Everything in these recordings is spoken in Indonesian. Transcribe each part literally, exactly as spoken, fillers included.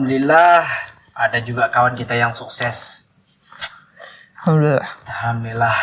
Alhamdulillah ada juga kawan kita yang sukses. Alhamdulillah. Alhamdulillah.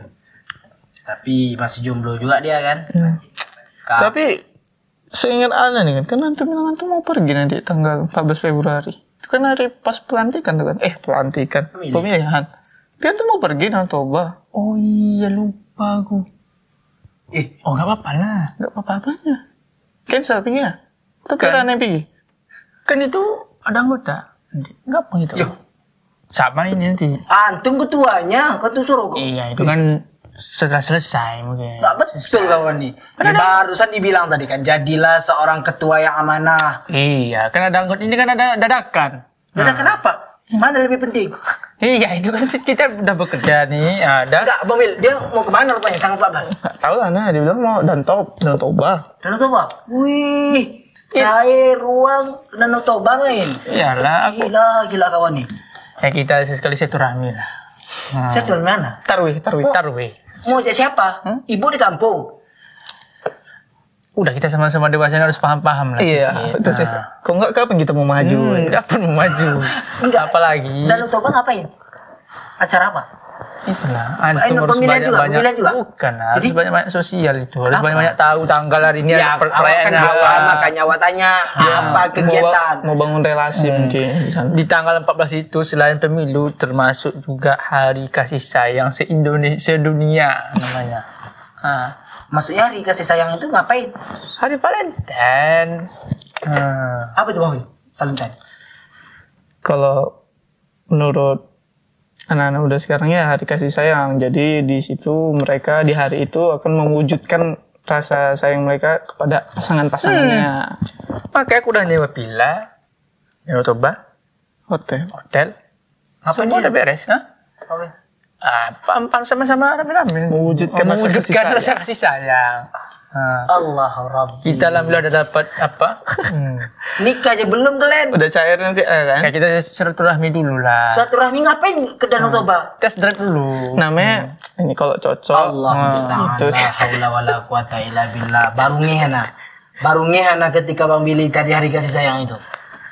Tapi masih jomblo juga dia kan. Hmm. Ka- Tapi seingat Ana nih kan, kan nanti bilang nanti mau pergi nanti tanggal empat belas Februari. Itu kan hari pas pelantikan tuh kan. Eh pelantikan, Pemilih. pemilihan. Dia tuh mau pergi Danau Toba. Oh iya lupa aku. Eh, Oh nggak apa-apa lah. Gak apa-apanya. Cancel pergi ya? Itu Kan. kira aneh pergi. Kan itu ada anggota. Nggak apa gitu. Yo. Sama ini nanti. antum ketuanya, kau tuh suruh kok. Iya itu kan setelah selesai mungkin. Nggak betul kawan nih. Ini barusan dibilang tadi kan, jadilah seorang ketua yang amanah. Iya kan ada anggota ini kan ada dadakan. Udah kenapa? Mana lebih penting? Iya itu kan kita udah bekerja nih ada. Enggak, Bang Wil, dia mau kemana rupanya tanggal empat belas? Gak tau lah nah, dia bilang mau Danau Danau Toba. Danau Toba? Wih, cair ruang Danau Toba main. Iyalah aku. Gila, gila kawan nih. Ya kita sesekali silaturahmi lah. Saya tuh dari mana? Tarwih, tarwih. Tarwih. Mau ajak siapa? Ibu di kampung. Udah kita sama-sama dewasa harus paham-paham lah. Iya, sedikit. itu sih. Nah. Kok nggak kapan kita mau maju? Hmm, kapan mau maju? Enggak. Apalagi. Danau Toba ngapain? Acara apa? Itulah. Eh, Antum harus pemilihan juga, banyak-banyak. pemilihan juga? Bukan, harus Jadi? banyak-banyak sosial itu. Harus Apa? banyak-banyak tahu tanggal hari ini. Ya, ada per- awak kan perayaan awal, apa. makanya awak tanya apa kegiatan. Mau, ba- mau bangun relasi mungkin di sana. Di tanggal empat belas itu selain pemilu termasuk juga hari kasih sayang se-Indonesia dunia namanya. Ah, Maksudnya hari kasih sayang itu ngapain? hari Valentine. Ah. Apa itu Bang Wil? Valentine. Kalau menurut anak-anak udah sekarang ya hari kasih sayang. Jadi di situ mereka di hari itu akan mewujudkan rasa sayang mereka kepada pasangan-pasangannya. Makanya aku udah nyewa villa, nyewa Toba, Hotel. hotel. Apa Semua dia? udah beres, ha? Apa? Ah, pam-pam sama-sama rame-rame. Mewujudkan rasa Mewujudkan kasih sayang. rasa kasih sayang. Ah. Allah Rabbi. Kita alhamdulillah udah dapat apa? Hmm. Nikah aja belum kalian? Udah cair nanti eh, kan? Kayak kita silaturahmi dulu lah. Satu rahmi ngapain ke Danau Toba? Tes drive dulu. Namanya ini kalau cocok. Allah musta'an. itu. La haula wala quwata illa billah. Baru ngehana. Baru ngehana ketika Bang Billy tadi hari kasih sayang itu.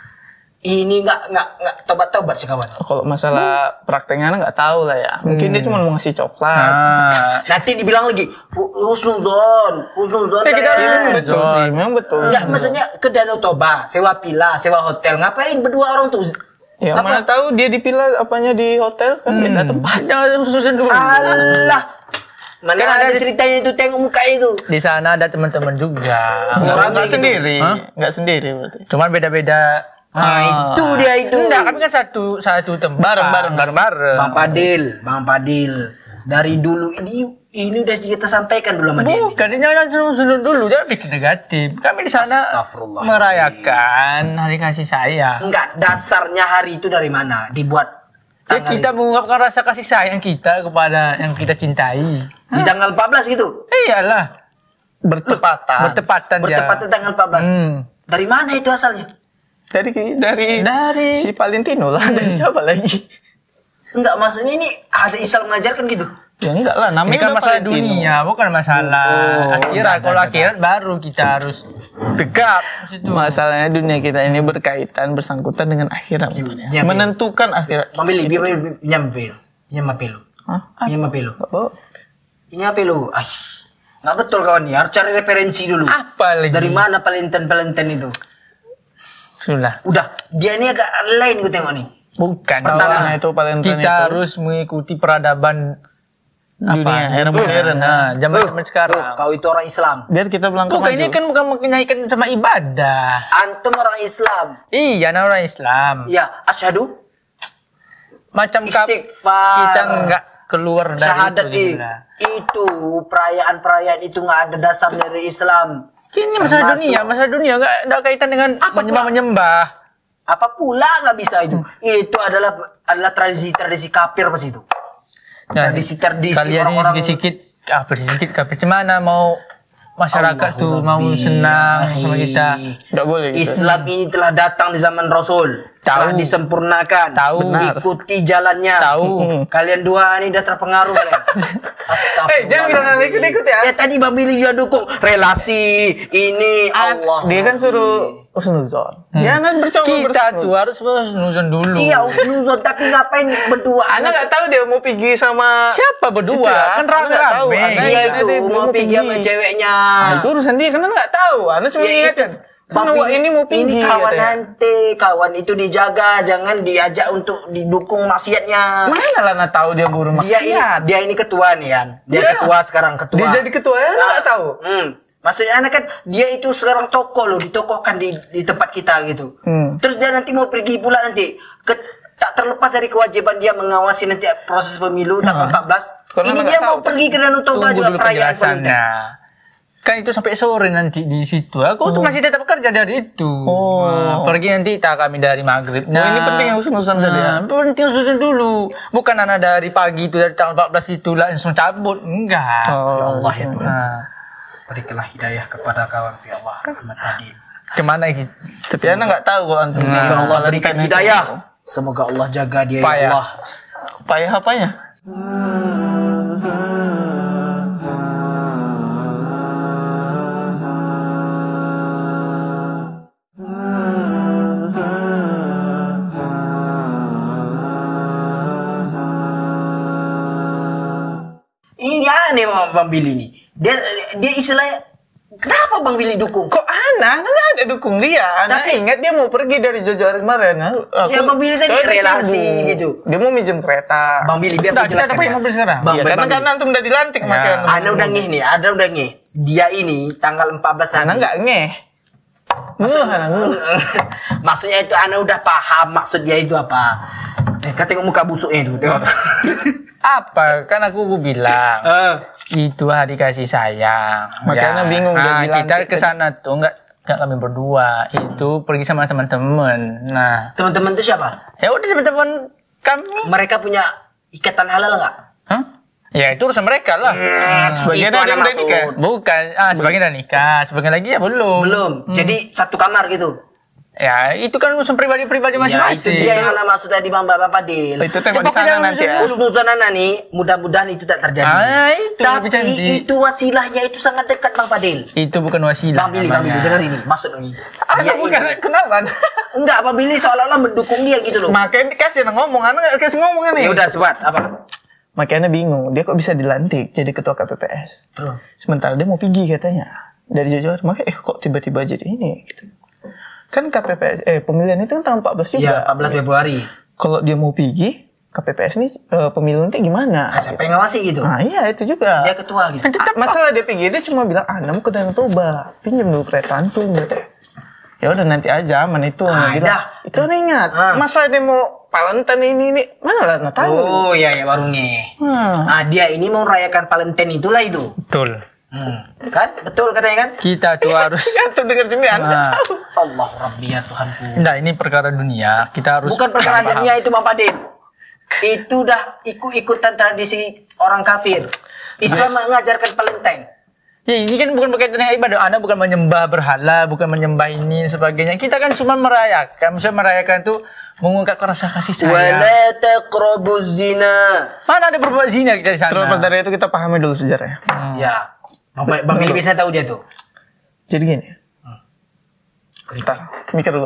Ini enggak enggak enggak tobat-tobat sih kawan. Kalau masalah prakteknya nggak tahu lah ya. Mungkin dia cuma mau ngasih coklat. Ah. Nanti dibilang lagi hu- husnuzon, husnuzon. Ya, kita kalian. harus- Betul sih, memang betul. Enggak, maksudnya ke Danau Toba, sewa villa, sewa hotel. Ngapain berdua orang tuh? Ya Apa? mana tahu dia dipilih apanya di hotel kan beda tempat. Jangan susun dulu. Allah. Mana Kan ada, ada di- ceritanya itu, tengok muka itu. Di sana ada teman-teman juga. Nggak Orang nggak gitu. sendiri, Hah? nggak sendiri berarti. Cuman beda-beda. Nah, itu dia itu. Enggak, kami kan satu satu tempat. Bareng-bareng. bareng-bareng. Bang Padil, Bang Padil. Dari dulu ini ini udah kita sampaikan dulu sama dia. nih. Bukan, jangan susun dulu, jangan bikin negatif. Kami di sana Astagfirullahaladzim. merayakan hari kasih sayang. Enggak, dasarnya hari itu dari mana? Dibuat Ya, tanggal kita mengungkapkan rasa kasih sayang kita kepada yang kita cintai. itu. Di tanggal empat belas gitu. Eh, iyalah, Bertepatan. bertepatan ya. Bertepatan tanggal empat belas. Hmm. Dari mana itu asalnya? Dari dari Dari si Valentino lah, dari siapa lagi? Enggak, maksudnya ini ada Islam mengajarkan gitu. Ya enggak lah, namanya ini kan udah masalah Valentino. dunia, bukan masalah Oh, akhirat. enggak, Kalau enggak, akhirat baru kita harus tegap di situ. Masalahnya dunia kita ini berkaitan bersangkutan dengan akhirat. iya, Menentukan akhirat. Mamili, biar pinjam pelu. Pinjam pelu. Hah? Pinjam pelu. Oh, Pinjam pelu. Ay. Enggak betul kawan nih, harus cari referensi dulu. Apa lagi? Dari mana Valentine-Valentine itu? Sudah. Udah, dia ini agak lain gue tengok nih. Bukan. Pertama, Tawaran itu Valentine Kita itu harus mengikuti peradaban dunia apa? era modern. Nah, zaman-zaman sekarang. Tuh, kau itu orang Islam. Biar kita melangkah Bukan, maju. ini kan bukan mengaitkan sama ibadah. Antum orang Islam. Iya, nah orang Islam. Ya, asyhadu Macam kap, istighfar. kita enggak keluar dari Syahadat itu. i- Gimana? itu perayaan-perayaan itu nggak ada dasarnya dari Islam. Ini masalah Termasuk- dunia, masalah dunia enggak enggak kaitan dengan Apa menyembah-menyembah. Apa pula nggak bisa itu? Hmm. Itu adalah adalah tradisi-tradisi kafir pas itu. Nah, Tradisi-tradisi kalian ini orang-orang- sedikit-sedikit kafir, sedikit kafir. Cemana mau masyarakat tuh mau Rabbi, senang ahi. sama kita. Enggak boleh gitu. Islam ini telah datang di zaman Rasul. Telah Tahu. disempurnakan. Tahu. Benar. Ikuti jalannya. Tahu. Kalian dua ini udah terpengaruh kalian. Eh, jangan bilang anak ikut-ikut ya. Ya tadi Bang Billy juga dukung relasi ini Allah. Dia kan suruh husnuzon. Ya anak bercoba Kita bersama. tuh harus husnuzon dulu. Iya, husnuzon tapi ngapain berdua? Anak nggak tahu dia mau pergi sama Siapa berdua? Itu ya, Kan Anak nggak tahu. rame-rame. Anak Dia Nah, itu dia mau mau pergi sama pergi. ceweknya. Nah, itu urusan dia karena nggak tahu. Anak cuma Ya, ingatkan. Bang Karena Billy, ini mau pergi. ini kawan katanya. nanti, kawan itu dijaga, jangan diajak untuk didukung maksiatnya. Mana lah anak tahu dia buru Dia ini, maksiat. dia ini ketua nih kan. Dia Iya. ketua sekarang ketua. Dia jadi ketua ya anak nggak tahu. Hmm. Maksudnya anak kan dia itu sekarang tokoh loh, ditokohkan di di tempat kita gitu. Hmm. Terus dia nanti mau pergi pula nanti ke, tak terlepas dari kewajiban dia mengawasi nanti proses pemilu tanggal empat belas. Karena Ini nggak dia tahu, mau pergi ke Danau Toba Tunggu juga dulu perayaan Valentine. penjelasannya. Kan itu sampai sore nanti di situ. Aku tuh masih tetap kerja dari itu. Oh. Nah, pergi nanti tak kami dari maghrib. Nah, Oh, ini penting yang usun-usun tadi ya? Nah, penting usun dulu. Bukan anak dari pagi itu dari tanggal empat belas itu langsung cabut. Enggak. Oh, Ya Allah ya Tuhan. Nah, Berikanlah hidayah kepada kawan ya Allah Ahmad Adil. kemana gitu? Tapi anak nggak tahu kok antum. Semoga Allah Valentine berikan itu. hidayah. Semoga Allah jaga dia ya Payah. Allah. Payah apanya? Ini aneh Bang Bang Billy nih. Dia dia istilahnya kenapa Bang Billy dukung? Kok anak? Anak nggak ada dukung dia. Anak Tapi- ingat dia mau pergi dari Jojo hari kemarin. Aku, Ya, Bang Billy tadi soalnya dia relasi sibuk. gitu. Dia mau minjem kereta. Bang Billy biar Udah, aku kita jelaskan dapat ya. mobil sekarang. Bang, Iya, Bang, karena Bang karena antum udah dilantik makanya. antum Ana udah ngeh nih, ada udah ngeh. Dia ini tanggal empat belas Anak nanti. nggak ngeh. Ngeluh, anak ngeluh. Maksudnya itu Ana udah paham maksud dia itu apa. Eh, kau tengok muka busuknya itu. Tengok. Apa? Kan aku bilang Eh, itu hari kasih sayang. Makanya bingung dia Nah, bilang kita gitu. ke sana tuh enggak enggak kami berdua. Itu pergi sama teman-teman. Nah, teman-teman itu siapa? ya udah teman-teman kami. Mereka punya ikatan halal nggak? Hah? Ya itu urusan mereka lah. Sebagian Itu ada Ana yang udah maksud. nikah. Bukan, ah sebagian udah nikah, sebagian lagi ya belum. Belum. Jadi satu kamar gitu. Ya itu kan urusan pribadi-pribadi Ya, itu masing-masing. dia yang Ana maksud tadi Bang Bapak Padil. Oh, itu tengok Ya, di sana pokoknya nanti ya. Husnuzon Ana nih, mudah-mudahan itu tak terjadi. Ah, itu lebih Tapi cantik. itu wasilahnya itu sangat dekat Bang Padil. Itu bukan wasilah. Bang Billy, Bang Billy, namanya. dengar ini, maksud ini. Anak Dia bukan ini- kenapa? Enggak, Bang Billy seolah-olah mendukung dia gitu loh. Makanya dikasih anak ngomong, anak nggak kasih ngomong kan nih. Ya udah cepat, apa? Makanya bingung, dia kok bisa dilantik jadi ketua K P P S. Terus. Sementara dia mau pergi katanya dari Jojo. Makanya eh kok tiba-tiba jadi ini gitu. Kan K P P S eh pemilihan itu kan tanggal empat belas juga. Iya, empat belas Februari. Kalau dia mau pergi K P P S nih eh, pemilu nanti gimana? Nah, siapa yang ngawasi gitu? Nah iya itu juga. Dia ketua gitu. Ah, masalah dia pergi dia cuma bilang ah mau ke Danau Toba pinjam dulu kereta antum gitu. Ya udah nanti aja mana itu Ah, Dia bilang, dah. itu aneh ingat Ah. masa dia mau Valentine ini ini mana lah nggak tahu. Oh iya ya baru nge. Hmm. Ah dia ini mau merayakan Valentine itulah itu. Betul. Hmm. Kan? Betul katanya kan? Kita tuh harus. Antum dengar sini anda nggak Nah. tahu. Allah Rabbi ya Tuhanku. Nah ini perkara dunia. Kita harus. Bukan perkara paham. dunia itu Bang Padil. Itu udah ikut-ikutan tradisi orang kafir. Islam mengajarkan Valentine. Ya ini kan bukan berkaitan dengan ibadah. Anda bukan menyembah berhala, bukan menyembah ini dan sebagainya. Kita kan cuma merayakan. Maksudnya merayakan itu mengungkapkan rasa kasih sayang. Wala taqrabuz zina. Mana ada berbuat zina kita di sana? Terlepas dari itu kita pahami dulu sejarahnya. Ya. Bang, Bang Billy bisa tahu dia tuh. Jadi gini. Bentar, mikir dulu.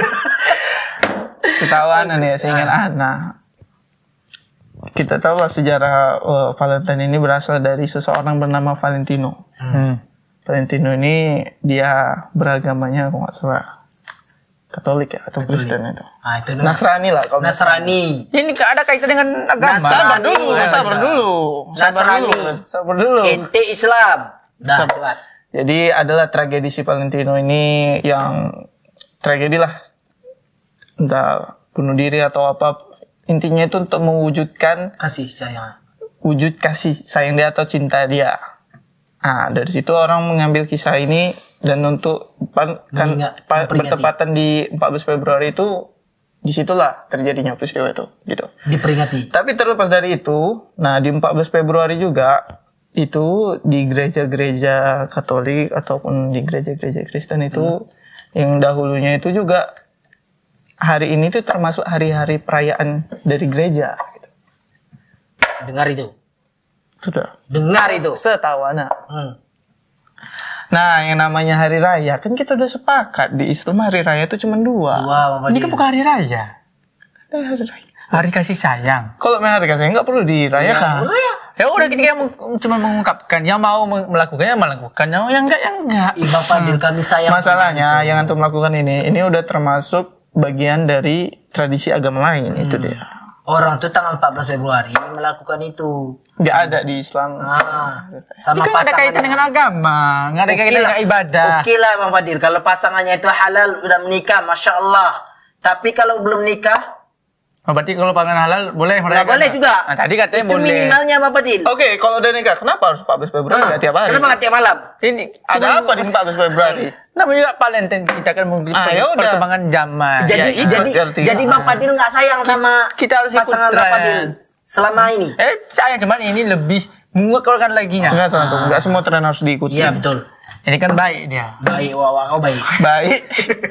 Setahu Ana nih, seingat Ana. Kita tahu lah sejarah uh, Valentine ini berasal dari seseorang bernama Valentino. Hmm. Valentino ini dia beragamanya kalau nggak salah Katolik ya atau Kristen itu. Ah itu Nasrani lah kalau nggak salah. Nasrani. Ini nggak ada kaitan dengan agama. Nasrani. Sabar dulu, Nasrani. sabar dulu. Sabar Nasrani. dulu. Sabar dulu. Ente Islam. Dah, cepat. Jadi adalah tragedi si Valentino ini yang tragedi lah. Entah bunuh diri atau apa. Intinya itu untuk mewujudkan Kasih sayang. wujud kasih sayang dia atau cinta dia. Nah, dari situ orang mengambil kisah ini dan untuk pan, kan Mengingat- pa- memperingati. bertepatan di empat belas Februari itu disitulah terjadinya peristiwa itu gitu. Diperingati. Tapi terlepas dari itu, nah di empat belas Februari juga itu di gereja-gereja Katolik ataupun di gereja-gereja Kristen itu yang dahulunya itu juga hari ini tuh termasuk hari-hari perayaan dari gereja gitu. Dengar itu. Sudah. Dengar itu. Setahu anak. Hmm. Nah, yang namanya hari raya kan kita udah sepakat di Islam hari raya itu cuma dua. Wah, Bang Ini Fadil. kan bukan hari raya. Eh, hari raya. Hari kasih sayang. Kalau memang hari kasih nggak perlu dirayakan. Ya udah kita meng- cuma mengungkapkan. Yang mau meng- melakukannya melakukan. Yang yang enggak yang enggak. Ih, Bang Fadil kami sayang. Masalahnya yang antum lakukan ini, ini udah termasuk bagian dari tradisi agama lain itu dia. Orang tuh tanggal empat belas Februari melakukan itu. Nggak ada di Islam. Ah, Itu sama kan ada pasangannya. kaitan dengan agama, nggak ada kaitan dengan ibadah. Oke lah Bang Fadil, kalau pasangannya itu halal udah menikah, masya Allah. Tapi kalau belum nikah, Oh, berarti kalau pangan halal boleh nggak merayakan? boleh juga. Nah, tadi katanya itu boleh. minimalnya Bang Fadil. Oke, kalau udah nikah, kenapa harus empat belas Februari? Ah, Nggak tiap hari. Kenapa nggak tiap malam? Ini Ada apa di empat belas Februari? namanya juga Valentine, kita kan mengikuti Ah, ya udah. perkembangan zaman. Jadi Ya, itu jadi artinya. jadi Bang Fadil nggak sayang sama Kita harus ikut pasangan Bang tren. Fadil selama ini. Eh, sayang cuman ini lebih mengeluarkan lagi nya. Enggak salah tuh, enggak semua tren harus diikuti. Iya betul. Ini kan baik dia. Baik, wah, wah, kau baik. Baik.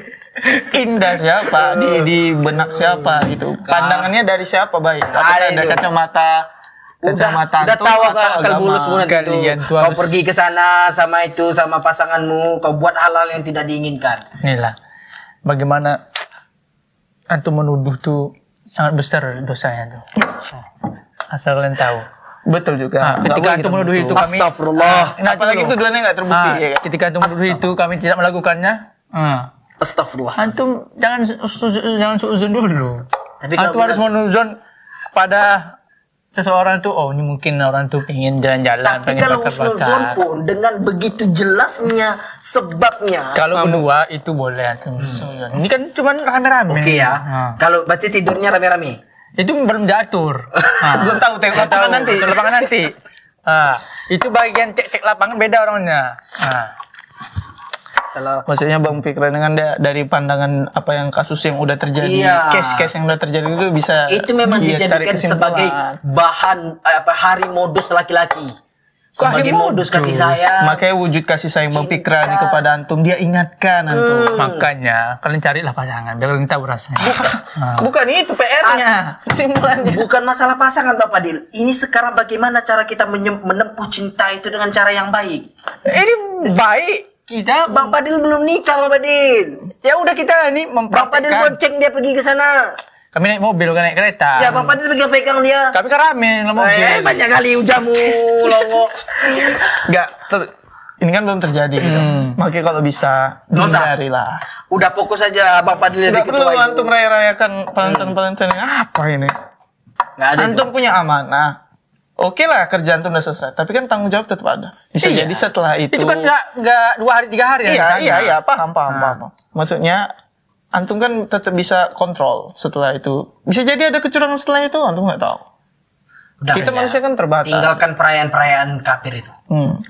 Indah siapa? Di di benak siapa gitu. Pandangannya dari siapa baik? Apakah Ada ada itu. kacamata kacamata udah antum tahu atau akal agama? bulus semua nanti itu. Kalian tuh Kau harus- pergi ke sana sama itu sama pasanganmu, kau buat hal-hal yang tidak diinginkan. Inilah bagaimana antum menuduh tuh sangat besar dosanya tuh. Asal kalian tahu. Betul juga. Nah, Nggak ketika boleh antum kita menuduh itu menuduh. kami Astagfirullah. Nah, Apalagi dulu. tuduhannya nggak terbukti. Ah, ya kan? ketika antum menuduh itu kami tidak melakukannya. ah, Astagfirullah. antum jangan su- jangan suuzon dulu. Tapi kalau Antum harus menuzon pada seseorang tuh, oh ini mungkin orang tuh pengen jalan-jalan, Tapi pengen kalau bakar-bakar. husnuzon pun dengan begitu jelasnya sebabnya. Kalau berdua itu boleh antum suzon. Ini kan cuma rame-rame. Oke ya. Ah. Kalau berarti tidurnya rame-rame. Itu belum diatur. Ah. Belum tahu tengok lapangan Tahu, nanti. betul, lapangan nanti. Ah, itu bagian cek-cek lapangan beda orangnya. Ah. Kalau Maksudnya Bang Fikran dengan da- dari pandangan apa yang kasus yang udah terjadi, Iya. case-case yang udah terjadi itu bisa itu memang dia dijadikan tarik kesimpulan. sebagai bahan eh, apa hari modus laki-laki. Sebagai hari modus kasih modus? sayang. Makanya wujud kasih sayang Bang Cinta. Fikran kepada antum, dia ingatkan antum. Makanya kalian carilah pasangan biar kalian tahu rasanya. Ah. Bukan itu P R-nya, kesimpulannya. Bukan masalah pasangan Bang Fadil. Ini sekarang bagaimana cara kita menye- menempuh cinta itu dengan cara yang baik. Ini baik kita Bang Fadil belum nikah Bang Fadil. ya udah kita ini Bang Fadil mempraktikkan. bonceng dia pergi ke sana. Kami naik mobil bukan naik kereta. Ya Bang Fadil pegang-pegang dia. Kami kan rame dalam mobil. Eh, banyak kali ujamu longo. Enggak, ter- ini kan belum terjadi. Gitu. Makanya kalau bisa Nggak usah. dihindari lah. Udah fokus aja Bang Fadil jadi Enggak perlu ketua itu. antum raya-rayakan Valentine-Valentine apa ini? Nggak ada itu. Antum punya amanah. Oke lah kerjaan antum udah selesai, tapi kan tanggung jawab tetap ada. Bisa Iya. jadi setelah itu. Itu kan nggak nggak dua hari tiga hari ya. Iya, di sana. iya, iya, paham, paham, Nah. paham. Maksudnya antum kan tetap bisa kontrol setelah itu. Bisa jadi ada kecurangan setelah itu, antum nggak tahu. Udah, Kita ya. manusia kan terbatas. Tinggalkan perayaan-perayaan kafir itu. Hmm.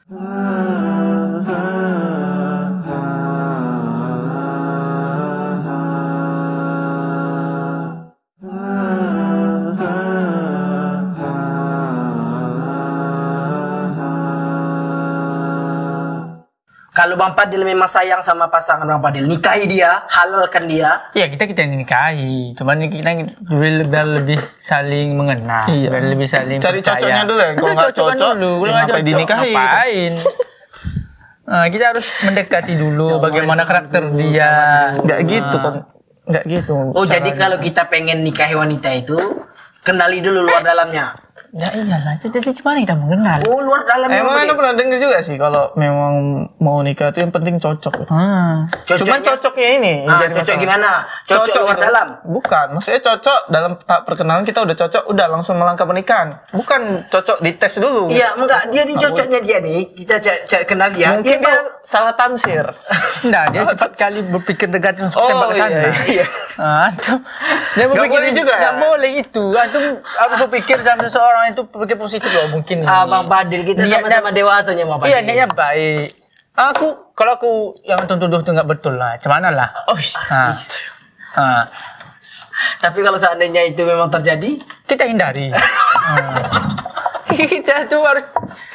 Kalau Bang Fadil memang sayang sama pasangan Bang Fadil, nikahi dia, halalkan dia. Iya kita kita nikahi, cuman kita lebih, biar lebih saling mengenal, Iya. biar lebih saling Cari percaya. cocoknya dulu ya, kalau Cari nggak cocokan cocok, dulu, ya kalau nggak ngapain cocok, dinikahi? ngapain? Nah, kita harus mendekati dulu bagaimana karakter dia. Nggak gitu kan. Nggak gitu. Oh, jadi kalau kita pengen nikahi wanita itu, kenali dulu luar dalamnya. Ya iyalah, jadi gimana kita mengenal? Oh, luar dalamnya. Emang Bang anda Fadil. pernah dengar juga sih kalau memang mau nikah itu yang penting cocok. Hmm. Cocoknya- Cuman cocoknya ini. yang Ah, jadi cocok masalah. gimana? Cocok luar itu. dalam. Bukan, maksudnya cocok dalam tahap perkenalan kita udah cocok, udah langsung melangkah pernikahan. Bukan cocok dites dulu. Iya, enggak. Dia di cocoknya dia nih, kita ca- ca- kenal dia. Mungkin dia dia tahu- salah tamsir. Nah, dia cepat kali berpikir negatif langsung Oh, tembak ke sana. iya, iya. Ah, antum, dia Nggak berpikir boleh juga. Nggak boleh itu. Antum harus berpikir sama seseorang itu berpikir positif loh mungkin. Ah, ini. Bang Fadil, kita Niatnya- sama-sama dewasanya Bang Fadil. Iya, niatnya baik. Aku kalau aku yang antum tuduh itu nggak betul lah. Cuman lah. Oh, Ah. Ah. tapi kalau seandainya itu memang terjadi, Kita hindari. Ah. Kita tuh harus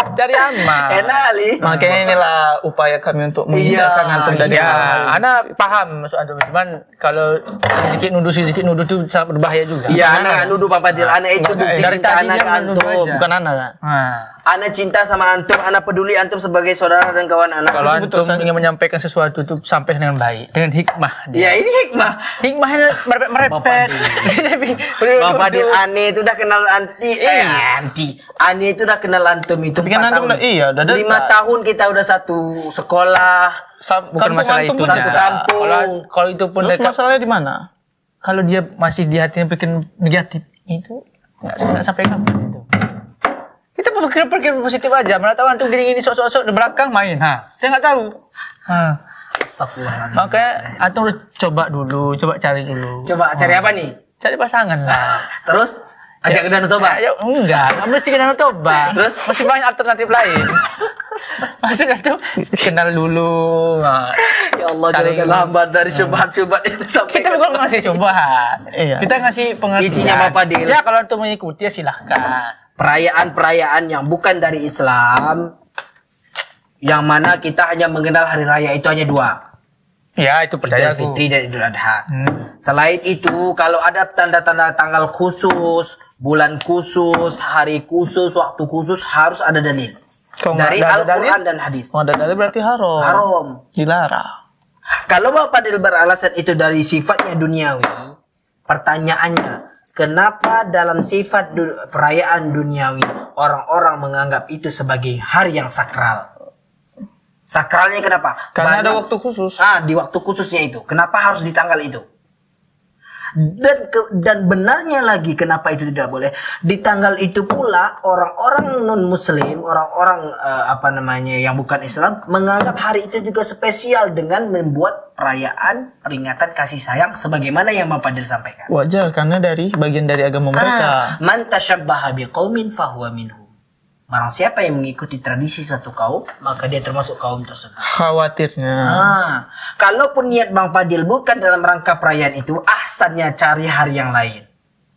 Cari aman. Enak kali. Makanya inilah upaya kami untuk menghindarkan Iya, antum dari Ya, hal-hal Ana paham maksud antum, cuman kalau sedikit nuduh sedikit nuduh itu sangat berbahaya juga. Iya, anak nggak nuduh Bang Fadil. Anak itu bukti dari cinta tadi anak dia ke menuduh antum. aja. bukan anak kan? Nah, Anak cinta sama antum, anak peduli antum sebagai saudara dan kawan anak. kalau Itu betul, antum saya- ingin menyampaikan sesuatu itu sampai dengan baik, dengan hikmah. Ya ini hikmah. Hikmahnya merepet-merepet. Bang Fadil aneh itu udah kenal anti eh Iya. anti. Aneh itu udah kenal antum itu. Tapi kan empat antum tahun. udah- iya, udah dekat. Lima tahun kita udah satu sekolah. Sa- Bukan kampung masalah antum itu. satu Nya. kampung. Kalau kalau itu pun Terus dekat, masalahnya di mana? kalau dia masih di hatinya bikin negatif itu nggak nggak sampai kapan itu. Kita berpikir-pikir positif aja. Mana tahu antum gini-gini sok-sok di belakang main. Ha, saya nggak tahu. Ha. Astagfirullahaladzim. Makanya antum harus coba dulu, coba cari dulu. Coba cari apa nih? Cari pasangan lah. Terus ajak ke Danau Toba. Ya, enggak, nggak mesti ke Danau Toba. Terus? Masih banyak alternatif lain. Maksudnya tuh kenal dulu. Nah, Ya Allah, Saling- jauhkanlah hamba dari syubhat-syubhat yang kita disampaikan. bukan ngasih cobaan. Iya. Kita ngasih pengertian. Intinya Bapak Dil. Ya kalau antum mengikuti ya silahkan. Perayaan-perayaan yang bukan dari Islam, yang mana kita hanya mengenal hari raya itu hanya dua. Ya itu percaya Idul aku. Fitri dan Idul Adha. Hmm. Selain itu, kalau ada tanda-tanda tanggal khusus, bulan khusus, hari khusus, waktu khusus, harus ada dalil. Kalau nggak Dari ada Al-Quran dalil, dan hadis. mau ada dalil berarti haram. Haram. Dilarang. Kalau Bapak Fadil beralasan itu dari sifatnya duniawi, pertanyaannya, kenapa dalam sifat du- perayaan duniawi, orang-orang menganggap itu sebagai hari yang sakral? Sakralnya kenapa? Karena ada Banyak- waktu khusus. Ah, di waktu khususnya itu. Kenapa harus di tanggal itu? Dan ke- dan benarnya lagi kenapa itu tidak boleh? Di tanggal itu pula orang-orang non muslim, orang-orang eh, apa namanya yang bukan Islam menganggap hari itu juga spesial dengan membuat perayaan peringatan kasih sayang sebagaimana yang Bapak Fadil sampaikan. Wajar karena dari bagian dari agama mereka. Ah, man tasyabbaha biqaumin fahuwa minhum. Barang siapa yang mengikuti tradisi satu kaum, maka dia termasuk kaum tersebut. Khawatirnya. Ah, kalaupun niat Bang Fadil bukan dalam rangka perayaan itu, ahsannya cari hari yang lain.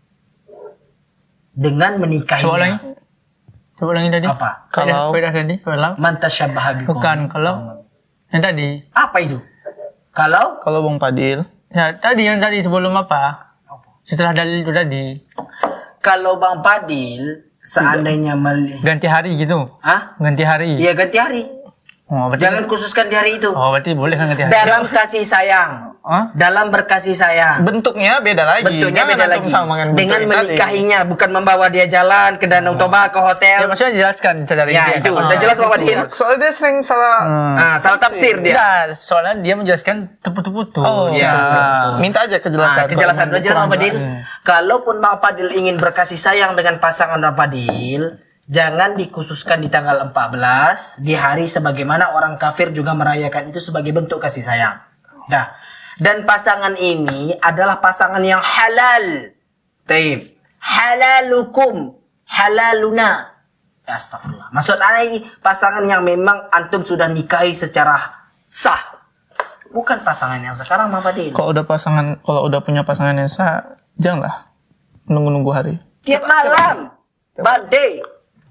Dengan menikahinya. Coba ulangi. Coba ulangi tadi. Apa? Kalau Kalau- beda tadi. Kalau Man tasyabbaha biqaumin. bukan kalau yang tadi. Apa itu? Kalau Kalau Bang Fadil, Ya tadi yang tadi sebelum apa? Setelah dalil itu tadi. kalau Bang Fadil seandainya melihat, Ganti hari gitu. ah, Ganti hari. ya ganti hari. Oh, berarti Jangan khususkan di hari itu. Oh, berarti boleh kan ganti hari. Dalam kasih sayang, Hah? dalam berkasih sayang. bentuknya beda lagi. Bentuknya Jangan beda antum lagi. samakan bentuk Dengan yang tadi. menikahinya, bukan membawa dia jalan ke Danau Toba, ke Ya hotel. maksudnya jelaskan cara Ya, itu udah jelas Bapak Fadil. Soalnya dia sering salah. Ah, salah tafsir dia. Enggak, soalnya dia menjelaskan terputus-putus. Oh, iya. betul. Minta aja kejelasan. Nah, kejelasan udah jelas Bang Fadil. Hmm. Kalaupun Bang Fadil ingin berkasih sayang dengan pasangan Bang Fadil, jangan dikhususkan di tanggal empat belas, di hari sebagaimana orang kafir juga merayakan itu sebagai bentuk kasih sayang. Dah. Dan pasangan ini adalah pasangan yang halal. Taib. Halalukum, halaluna. Astagfirullah. Maksud ana ini pasangan yang memang antum sudah nikahi secara sah. Bukan pasangan yang sekarang Bang Fadil. Kalau udah pasangan, kalau udah punya pasangan yang sah, janganlah nunggu-nunggu hari. Tiap malam. Badai.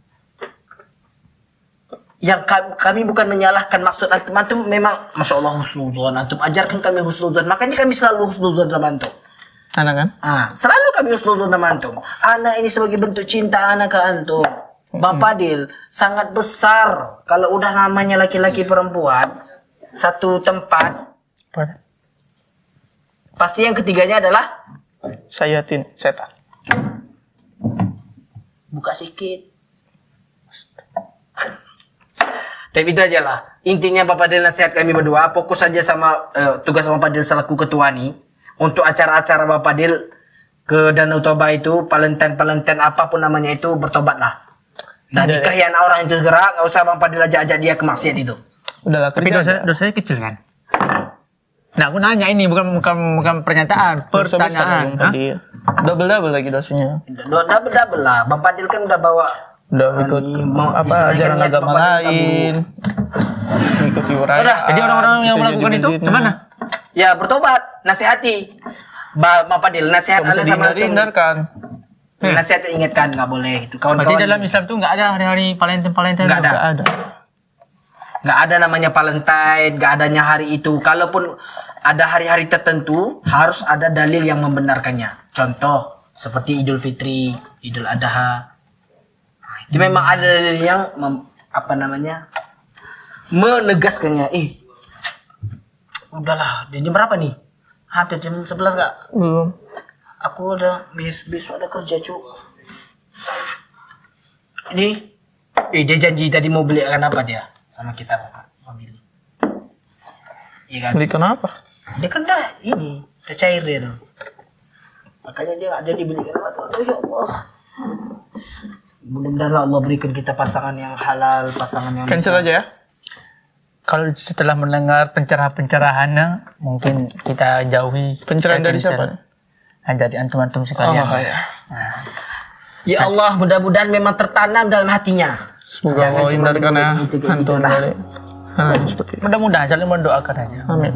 Yang kami, kami bukan menyalahkan maksud antum. Antum memang Masya Allah husnuzon. Antum ajarkan kami husnuzon. Makanya kami selalu husnuzon sama antum. Anak kan? Ah, selalu kami husnuzon sama antum. Anak ini sebagai bentuk cinta anak ke antum. Bang Fadil, sangat besar. Kalau udah namanya laki-laki perempuan, satu tempat, Apa? pasti yang ketiganya adalah Sayatin, setan. buka sikit. Tapi itu aja lah. Intinya Bapak Fadil nasihat kami berdua, fokus saja sama eh, tugas Bapak Fadil selaku ketua nih. Untuk acara-acara Bapak Fadil ke Danau Toba itu, Valentine-Valentine apapun namanya itu, bertobatlah. Nah, nikahi anak orang itu segera, nggak usah Bang Fadil ajak-ajak dia ke maksiat itu. Udahlah Tapi kerja. dosa dosanya kecil kan? Nah, aku nanya ini bukan bukan bukan pernyataan, Dosa besar, pertanyaan. Bang Hah? Fadil. Double-double lagi dosanya. Udah double-double lah. Bang Fadil kan udah bawa Udah ikut Ini mau- apa istilahnya ajaran niat agama Bang Fadil lain. Mengikuti uraian. Udah, Jadi orang-orang yang bisa melakukan jadi itu masjidnya. kemana? ya bertobat, nasihati. Ba- Bang Fadil, nasihat Nggak Anda bisa sama antum. dihindari-hindarkan. nasihat ingatkan nggak boleh gitu. Berarti Kawan-kawan dalam Islam tuh nggak ada hari-hari Valentine Valentine. Nggak ada. Nggak ada. nggak ada namanya Valentine, nggak adanya hari itu. Kalaupun ada hari-hari tertentu harus ada dalil yang membenarkannya. Contoh seperti Idul Fitri, Idul Adha. Itu memang ada dalil yang mem- apa namanya menegaskannya. Ih, udahlah. Jam berapa nih? Hampir jam sebelas nggak? Belum. Aku udah bes besok ada kerja cu. Ini, eh dia janji tadi mau belikan apa dia sama kita bapak family. Iya kan? Belikan apa? Dia kan dah ini, udah cair dia tuh. Makanya dia nggak jadi belikan apa. Aduh ya Allah. Mudah-mudahan Allah berikan kita pasangan yang halal, pasangan yang Cancel bisa- aja ya. Kalau setelah mendengar pencerahan-pencerahannya, mungkin kita jauhi. Pencerahan Kita dari cancel. siapa? Nah, jadi antum-antum sekalian. Oh ya. Ya Allah, mudah-mudahan memang tertanam dalam hatinya. Semoga Jangan Allah cuma hindarkan ya gitu, gitu, antum gitu lah. dari hal yang seperti itu. Mudah-mudahan saling mendoakan aja. Amin.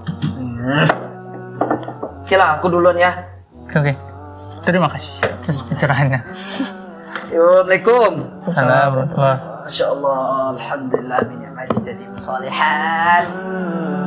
Oke lah, aku duluan ya. Oke, oke. Terima kasih atas pencerahannya. Assalamualaikum. Assalamualaikum warahmatullahi. Masya Allah, Alhamdulillah, min ni'mati jadi salihan.